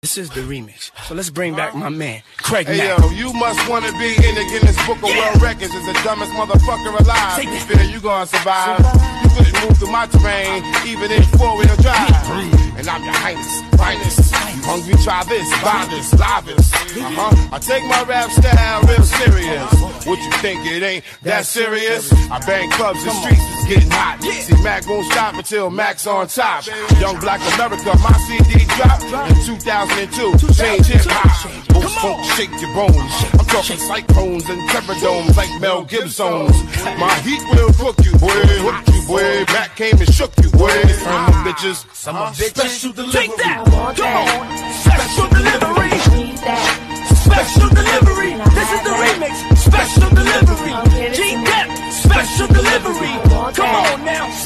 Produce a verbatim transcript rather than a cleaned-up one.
This is the remix, so let's bring back my man, Craig Hey Mack. yo, you must wanna be in the Guinness Book of Yeah. World Records as the dumbest motherfucker alive. Take You that. feel you gonna survive? You couldn't move through my terrain, even in four-wheel drive. And I'm your highness, finest. You hungry? Try this, buy this, live this. Uh-huh. I take my rap style real serious. What you think it ain't that serious? I bang clubs, the streets is getting hot. See, Mac won't stop until Mac's on top. Young Black America, my C D dropped in two thousand two. Change hip hop. Most folks shake your bones. I'm talking cyclones and terror domes like Mel Gibson's. My heat will cook you, boy. Hook you, boy. Mac came and shook you, boy. Some of bitches, some of bitches. Special delivery. Take that. Come on. Special delivery. Special delivery. This is the remix. Special delivery. G-Dep. Special delivery. Come on now.